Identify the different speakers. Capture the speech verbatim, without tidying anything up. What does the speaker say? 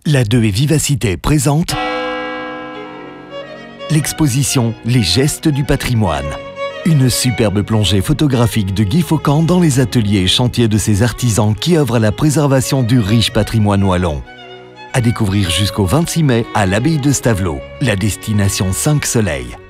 Speaker 1: La deux et Vivacité présente l'exposition Les gestes du patrimoine. Une superbe plongée photographique de Guy Faucamp dans les ateliers et chantiers de ces artisans qui œuvrent à la préservation du riche patrimoine wallon. À découvrir jusqu'au vingt-six mai à l'abbaye de Stavelot, la destination cinq soleils.